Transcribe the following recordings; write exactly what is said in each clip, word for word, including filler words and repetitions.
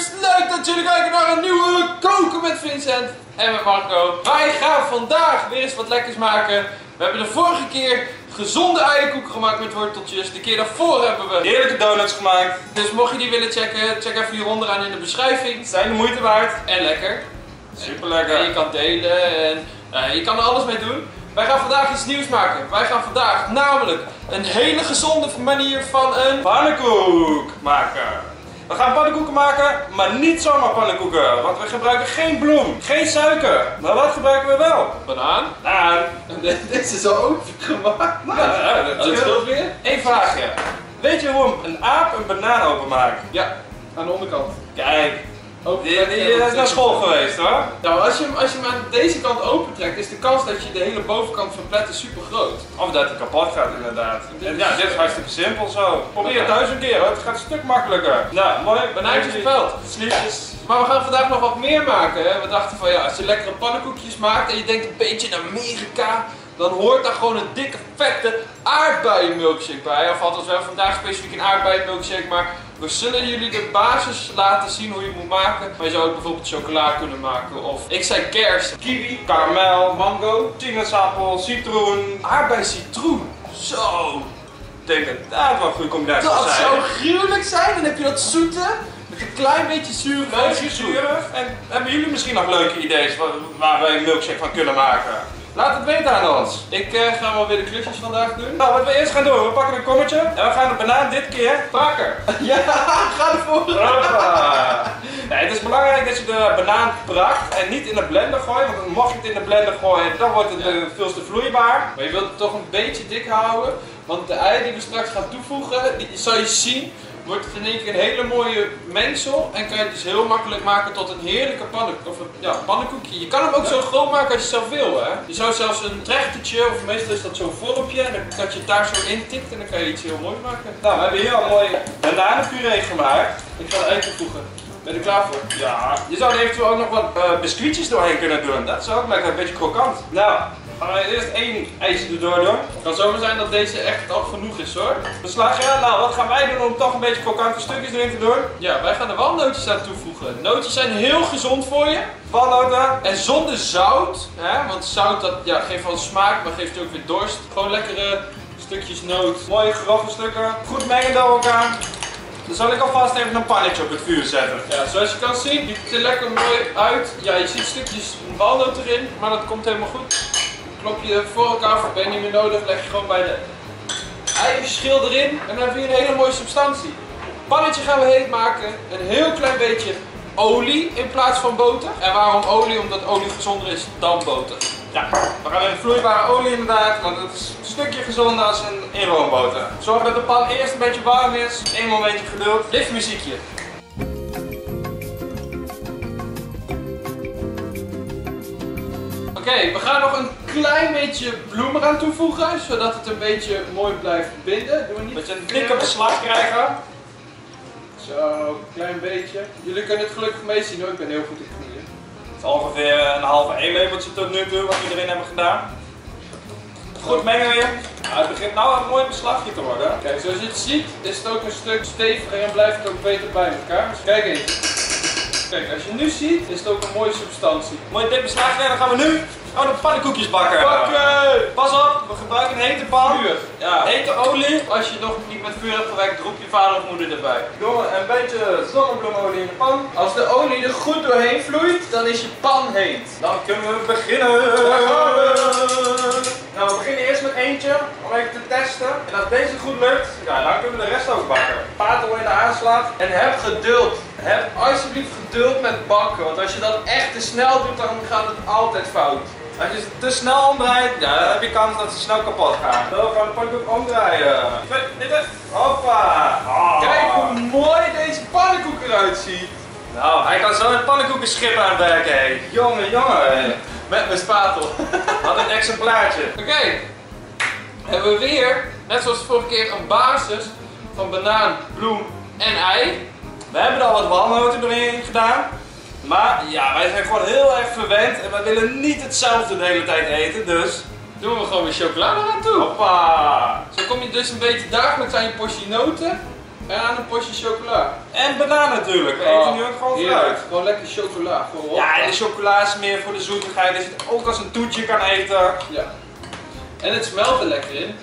kijkers, leuk dat jullie kijken naar een nieuwe Koken met Vincent en met Marco. Wij gaan vandaag weer eens wat lekkers maken. We hebben de vorige keer gezonde eierkoeken gemaakt met worteltjes. De keer daarvoor hebben we heerlijke donuts gemaakt. Dus mocht je die willen checken, check even hier onderaan in de beschrijving. Zijn de moeite waard. En lekker. Super lekker. En je kan delen en uh, je kan er alles mee doen. Wij gaan vandaag iets nieuws maken. Wij gaan vandaag namelijk een hele gezonde manier van een pannenkoek maken. We gaan pannenkoeken maken, maar niet zomaar pannenkoeken. Want we gebruiken geen bloem, geen suiker. Maar wat gebruiken we wel? Banaan. Banaan. Dit is al opengemaakt. Nou, ja, dat is scheelt weer. Eén vraagje. Weet je hoe een aap een banaan openmaakt? Ja, aan de onderkant. Kijk. Die, die is naar school geweest hoor. Nou, als je, hem, als je hem aan deze kant opentrekt, is de kans dat je de hele bovenkant verplet super groot. Of dat hij kapot gaat inderdaad. En ja, dit is hartstikke simpel zo. Probeer het thuis een keer hoor, het gaat een stuk makkelijker. Nou, mooi. Banaantjes geveld. Sliefjes. Maar we gaan vandaag nog wat meer maken. Hè? We dachten van ja, als je lekkere pannenkoekjes maakt en je denkt een beetje in Amerika, dan hoort daar gewoon een dikke vette aardbeienmilkshake bij. Of althans, we hebben vandaag specifiek een aardbeienmilkshake, maar we zullen jullie de basis laten zien hoe je het moet maken. Maar je zou ook bijvoorbeeld chocola kunnen maken. Of ik zei kers, kiwi, karamel, mango, sinaasappel, citroen, aardbei citroen. Zo. Ik denk dat dat wel een goede combinatie dat zou zijn. Dat zou gruwelijk zijn. Dan heb je dat zoete, met een klein beetje zuur. Beetje zuurig. En hebben jullie misschien nog leuke ideeën waar we een milkshake van kunnen maken? Laat het weten aan ons. Ik uh, ga wel weer de klusjes vandaag doen. Nou, wat we eerst gaan doen, we pakken een kommetje en we gaan de banaan dit keer pakken. Ja, ga ervoor. Ja, het is belangrijk dat je de banaan prakt en niet in de blender gooit, want mocht je het in de blender gooien, dan wordt het ja. veel te vloeibaar. Maar je wilt het toch een beetje dik houden, want de ei die we straks gaan toevoegen, die zal je zien, wordt het in één keer een hele mooie mengsel en kan je het dus heel makkelijk maken tot een heerlijke pannenkoek, of een, ja, pannenkoekje. Je kan hem ook zo groot maken als je zelf wil, hè. Je zou zelfs een trechtertje, of meestal is dat zo'n vormpje, en dan, dat je het daar zo intikt en dan kan je iets heel moois maken. Nou, we hebben hier al een mooi bananenpuree gemaakt. Ik ga er ei toevoegen. Ben je er klaar voor? Ja. Je zou er eventueel ook nog wat uh, biscuitjes doorheen kunnen doen. Dat zou ook lekker, een beetje krokant. Nou, gaan we eerst één ijsje erdoor doen. Het kan zomaar zijn dat deze echt al genoeg is hoor. Beslagje. Nou, wat gaan wij doen om toch een beetje krokante stukjes erin te doen? Ja, wij gaan er walnootjes aan toevoegen. Nootjes zijn heel gezond voor je. Walnoten. En zonder zout, hè? Want zout dat, ja, geeft wel smaak, maar geeft ook weer dorst. Gewoon lekkere stukjes noot. Mooie grove stukken. Goed mengen door elkaar. Dan zal ik alvast even een pannetje op het vuur zetten. Ja, zoals je kan zien, ziet het er lekker mooi uit. Ja, je ziet stukjes walnoot erin, maar dat komt helemaal goed. Klop je voor elkaar, voor ben je niet meer nodig, leg je gewoon bij de eierschil erin en dan heb je een hele mooie substantie. Pannetje gaan we heet maken, een heel klein beetje olie in plaats van boter. En waarom olie? Omdat olie gezonder is dan boter. Ja, we gaan in vloeibare olie inderdaad, want het is een stukje gezonder als een inroomboter. Zorg dat de pan eerst een beetje warm is, één momentje geduld. Liftmuziekje. Oké, okay, we gaan nog een klein beetje bloem eraan toevoegen, zodat het een beetje mooi blijft binden. Doe niet dat je een dikke beslag krijgen. Zo, een klein beetje. Jullie kunnen het gelukkig mee zien hoor, ik ben heel goed in knieën. Het is ongeveer een halve eetlepeltje tot nu toe wat we erin hebben gedaan. Goed mengen weer. Nou, het begint nou een mooi beslagje te worden. Kijk, zoals je het ziet is het ook een stuk steviger en blijft het ook beter bij elkaar. Dus kijk eens. Kijk, als je nu ziet is het ook een mooie substantie. Mooi dik beslagje en dan gaan we nu oh, de pannenkoekjes bakken. Bakken! Pas op, we gebruiken een hete pan. Vuur. Ja. Hete olie. Als je nog niet met vuur hebt gewerkt, roep je vader of moeder erbij. Doe een beetje zonnebloemolie in de pan. Als de olie er goed doorheen vloeit, dan is je pan heet. Dan kunnen we beginnen. Nou, we beginnen eerst met eentje om even te testen. En als deze goed lukt, ja, dan kunnen we de rest ook bakken. Patel in de aanslag. En heb geduld. Heb alsjeblieft geduld met bakken, want als je dat echt te snel doet, dan gaat het altijd fout. Als je ze te snel omdraait, ja, dan heb je kans dat ze snel kapot gaan. Zo, we gaan de pannenkoek omdraaien. Dit is. Hoppa. Oh. Kijk hoe mooi deze pannenkoek eruit ziet. Nou, hij kan zo een pannenkoekenschip aanwerken, hé. Jongen, jongen. Met mijn spatel. Wat een exemplaartje. Oké. Okay. Hebben we weer, net zoals de vorige keer, een basis van banaan, bloem en ei. We hebben er al wat walnoten erin gedaan. Maar ja, wij zijn gewoon heel erg verwend en wij willen niet hetzelfde de hele tijd eten, dus doen we gewoon weer chocolade aan toe. Hoppa! Zo kom je dus een beetje dagelijks aan je portie noten. En aan een potje chocola. En banaan natuurlijk. We Oh, eten nu ook gewoon heerlijk. fruit. Gewoon lekker chocola. Gewoon Ja, en de chocola is meer voor de zoetigheid. Dat je het ook als een toetje kan eten. Ja. En het smelt er lekker in.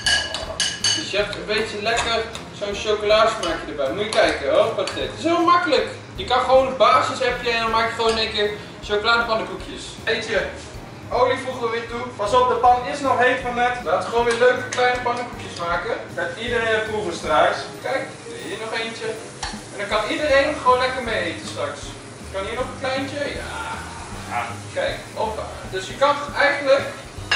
Dus je hebt een beetje lekker zo'n chocoladesmaakje erbij. Moet je kijken, oh, wat dit. Het is heel makkelijk. Je kan gewoon een basis heb je en dan maak je gewoon in één keer chocoladepannenkoekjes. Eet je. Olie voegen we weer toe. Pas op, de pan is nog heet van net. Laten we gewoon weer leuke kleine pannenkoekjes maken. Gaat iedereen proeven straks. Kijk, hier nog eentje. En dan kan iedereen gewoon lekker mee eten straks. Kan hier nog een kleintje? Ja. Ja. Kijk, hoppa. Dus je kan eigenlijk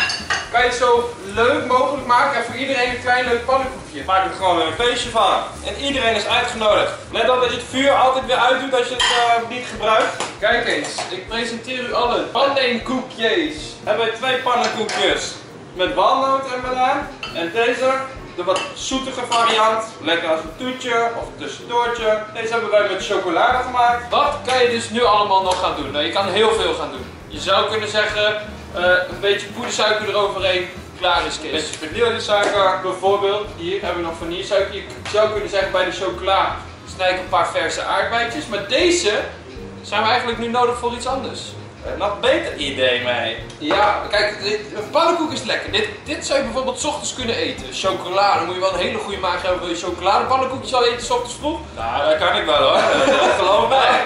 kan je het zo leuk mogelijk maken en voor iedereen een klein leuk pannenkoekje. Maak er gewoon een feestje van. En iedereen is uitgenodigd. Let op dat je het vuur altijd weer uitdoet als je het uh, niet gebruikt. Kijk eens, ik presenteer u allen pannenkoekjes. Hebben we twee pannenkoekjes met walnoot en banaan. En deze, de wat zoetige variant. Lekker als een toetje of een tussendoortje. Deze hebben wij met chocolade gemaakt. Wat kan je dus nu allemaal nog gaan doen? Nou, je kan heel veel gaan doen. Je zou kunnen zeggen, uh, een beetje poedersuiker eroverheen, klaar is Een Kees. beetje vanillesuiker. Bijvoorbeeld, hier hebben we nog vanillesuiker. Je zou kunnen zeggen bij de chocola, snij ik een paar verse aardbeidjes. Maar deze zijn we eigenlijk nu nodig voor iets anders. Nog beter idee mee. Ja, kijk, dit, een pannenkoek is lekker. Dit, dit zou je bijvoorbeeld 's ochtends kunnen eten. Chocola, dan moet je wel een hele goede maag hebben. Wil je chocoladepannenkoekjes al eten 's ochtends vroeg? Nou, dat kan ik wel hoor. Dat geloof mij.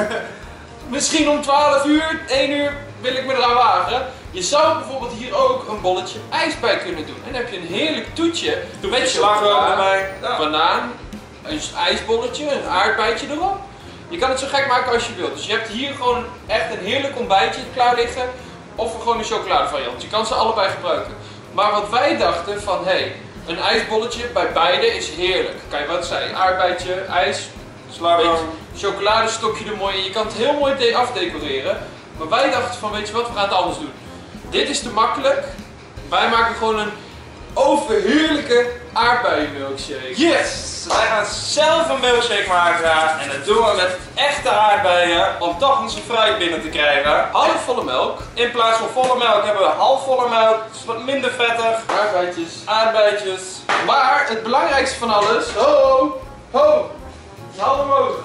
Misschien om twaalf uur, één uur wil ik me eraan wagen. Je zou bijvoorbeeld hier ook een bolletje ijs bij kunnen doen. En dan heb je een heerlijk toetje met chocola, erbij. Ja. banaan, een ijsbolletje, een aardbeidje erop. Je kan het zo gek maken als je wilt. Dus je hebt hier gewoon echt een heerlijk ontbijtje klaar liggen. Of gewoon een chocoladevariant. Je kan ze allebei gebruiken. Maar wat wij dachten van, hé, hey, een ijsbolletje bij beide is heerlijk. Kijk wat zei, aardbeidje, ijs, Slagroom. chocoladestokje er mooi in. Je kan het heel mooi de- afdecoreren. Maar wij dachten van, weet je wat, we gaan het anders doen. Dit is te makkelijk. Wij maken gewoon een overheerlijke aardbeienmilkshake. Yes! Wij gaan zelf een milkshake maken en dat doen we met echte aardbeien om toch onze fruit binnen te krijgen. Halfvolle melk, In plaats van volle melk hebben we halfvolle melk, dus wat minder vettig. aardbeidjes. Aardbeidjes. Maar het belangrijkste van alles, ho, ho, hou omhoog.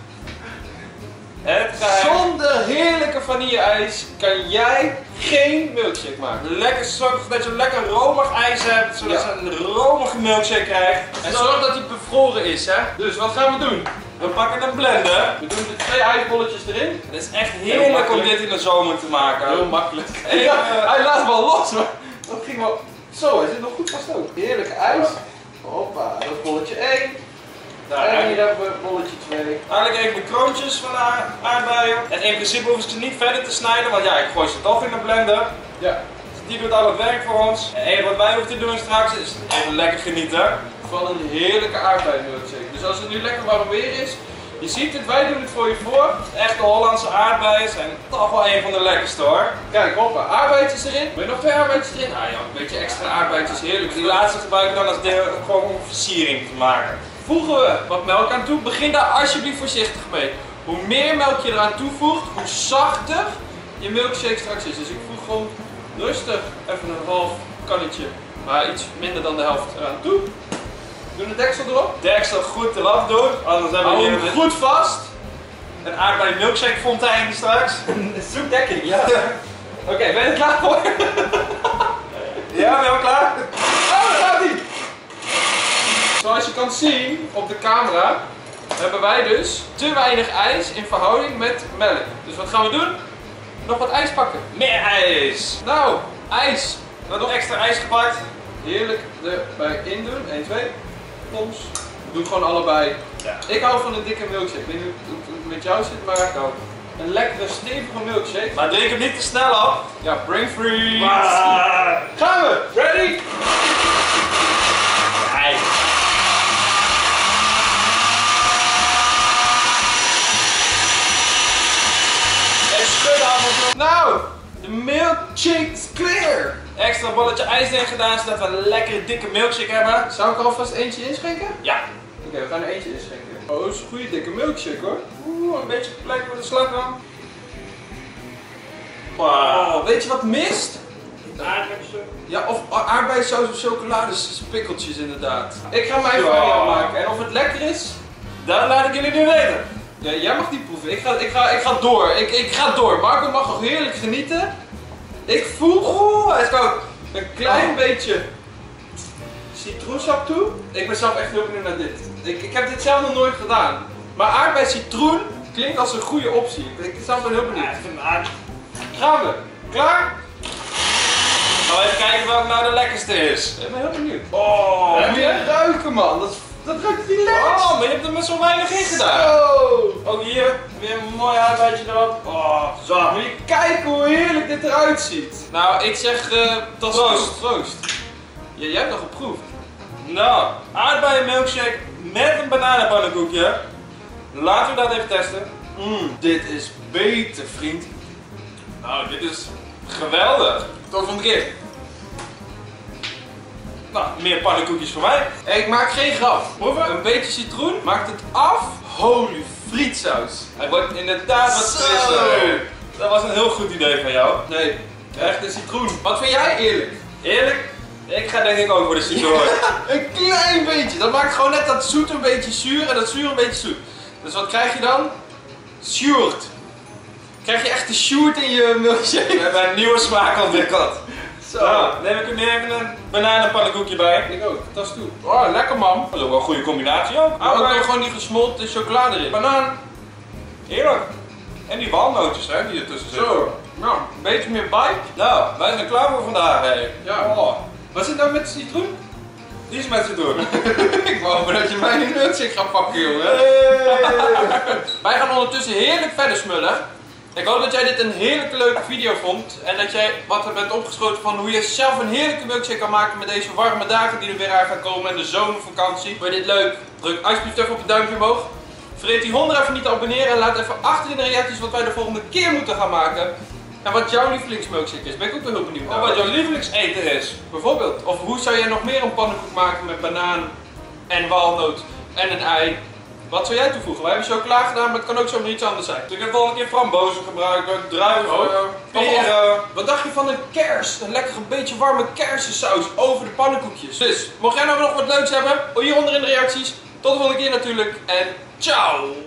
Het geheim. Zonder heerlijke vanille-ijs kan jij geen milkshake maken. Lekker zorg dat je lekker romig ijs hebt, zodat Ja. je een romige milkshake krijgt. En zorg dat hij bevroren is, hè. Dus wat gaan we doen? We pakken een blender. We doen de twee ijsbolletjes erin. Het is echt heerlijk om dit in de zomer te maken. Heel makkelijk. En, Ja, eh, hij laat wel los, maar dat ging wel... Zo, hij zit nog goed vast ook. Heerlijke ijs. Hoppa, dat is bolletje één. Nou, En hier eigenlijk, hebben we bolletje twee. eigenlijk even de kroontjes van de aard- aardbeien. En in principe hoef ik ze niet verder te snijden, want ja, ik gooi ze toch in de blender. Ja, Die doet al het werk voor ons. En het enige wat wij hoeven te doen straks is even lekker genieten. van een heerlijke aardbeienmilkshake. Dus als het nu lekker warm weer is, je ziet het, wij doen het voor je voor. Echte Hollandse aardbeien zijn toch wel een van de lekkerste hoor. Kijk, hoppa, aardbeidjes erin. Wil je nog twee aardbeidjes erin? Ah ja, een beetje extra aardbeidjes, heerlijk. Die laatste gebruiken we dan als deel gewoon om versiering te maken. Voegen we wat melk aan toe. Begin daar alsjeblieft voorzichtig mee. Hoe meer melk je eraan toevoegt, hoe zachter je milkshake straks is. Dus ik voeg gewoon rustig even een half kannetje, maar iets minder dan de helft eraan toe. Doe de deksel erop. Deksel goed eraf doen, anders hebben we Hou hier hem een, goed vast. een aardbei milkshake fontein straks. Zoek dekking, ja. Oké, ben je er klaar voor? Ja, ben je al klaar? Oh, daar gaat hij! Zoals je kan zien op de camera, hebben wij dus te weinig ijs in verhouding met melk. Dus wat gaan we doen? Nog wat ijs pakken. Meer ijs. Nou, ijs. We nog extra ijs gepakt. Heerlijk erbij in doen. één, twee. Poms. Doe gewoon allebei. Ja. Ik hou van een dikke milkshake. Ik weet niet hoe het met jou zit, maar een lekkere stevige milkshake. Maar drink hem niet te snel op. Ja, brain freeze. Maar... Gaan we! Ready? Ijs. En schudden allemaal. Nou, de milkshake is clear. Extra bolletje ijs erin gedaan, zodat we een lekkere dikke milkshake hebben. Zou ik er alvast eentje inschenken? Ja. Oké, we gaan er eentje inschenken. Oh, dat is een goede dikke milkshake hoor. Oeh, een beetje plek voor de slagroom. Oh, weet je wat mist? aardappelstuk. Ja, of aardbeiensaus of chocoladespikkeltjes inderdaad. Ik ga mijn Zo. variant maken en of het lekker is, Dat laat ik jullie nu weten. ja, jij mag die proeven. Ik ga, ik ga, ik ga door. Ik, ik ga door. Marco mag nog heerlijk genieten. Ik voel, oh, hij is koud. Een klein Oh. beetje citroensap toe. Ik ben zelf echt heel benieuwd naar dit. Ik, ik heb dit zelf nog nooit gedaan. Maar aardbei citroen klinkt als een goede optie. Ik, ik zelf ben heel benieuwd. Ja, ik vind het aardig. Gaan we? Klaar? Gaan we even kijken welke nou de lekkerste is. Ik ben heel benieuwd. Oh, Moet je ruiken, man. Dat, dat ruikt relaxed. Oh, maar je hebt er met zo weinig in gedaan. Zo. Ook hier, weer een mooi aardbeidje erop. Oh, zo. Moet je kijken hoe heerlijk dit eruit ziet. Nou, ik zeg uh, tot Proost. Proost. Ja, jij hebt nog geproefd. Nou, aardbeien milkshake met een bananenpannenkoekje. Laten we dat even testen. Mm, dit is beter, vriend. Nou, dit is geweldig. Tot de volgende keer. Nou, meer pannenkoekjes voor mij. Hey, ik maak geen grap. Proeven? Een beetje citroen maakt het af. Holy frietsaus. Hij wordt inderdaad wat Zo. frisser. Dat was een heel goed idee van jou. Nee, echt een citroen. Wat vind jij eerlijk? Eerlijk? Ik ga denk ik ook voor de citroen. Een klein beetje. Dat maakt gewoon net dat zoet een beetje zuur en dat zuur een beetje zoet. Dus wat krijg je dan? Sjoerd. Krijg je echt de sjoerd in je milkshake? We hebben een nieuwe smaak ontwikkeld. Zo. Nou, neem ik er nu even een bananenpannenkoekje bij. Ik ook, tas toe. Oh, lekker man. Dat is ook wel een goede combinatie ook. Maar ook Aardbei, nog gewoon die gesmolten chocolade erin. banaan. Heerlijk. En die walnootjes hè, die ertussen zitten. Zo. Nou, een beetje meer bite. Nou, wij zijn klaar voor vandaag hè. Ja. Oh, Wat zit nou met de citroen? die is met citroen. Ik wou maar dat je mij niet milkshake gaat pakken, jongen. Wij gaan ondertussen heerlijk verder smullen. Ik hoop dat jij dit een heerlijke leuke video vond. En dat jij wat er bent opgeschoten van hoe je zelf een heerlijke milkshake kan maken met deze warme dagen die er weer aan gaan komen en de zomervakantie. Vond je dit leuk? Druk alsjeblieft even op het duimpje omhoog. Vergeet die hond even niet te abonneren en laat even achter in de reacties wat wij de volgende keer moeten gaan maken. En wat jouw lievelingsmilkshake is. Ben ik ook wel heel benieuwd naar. Of wat jouw lievelingseten is. Bijvoorbeeld. Of hoe zou jij nog meer een pannenkoek maken met banaan en walnoot en een ei? Wat zou jij toevoegen? Wij hebben chocola gedaan, maar het kan ook zomaar iets anders zijn. Dus ik heb volgende keer frambozen gebruiken, druiven, Oh. peren. Wat dacht je van een kers? Een lekker een beetje warme kersensaus over de pannenkoekjes. Dus, mocht jij nou nog wat leuks hebben, hieronder in de reacties. Tot de volgende keer natuurlijk en ciao!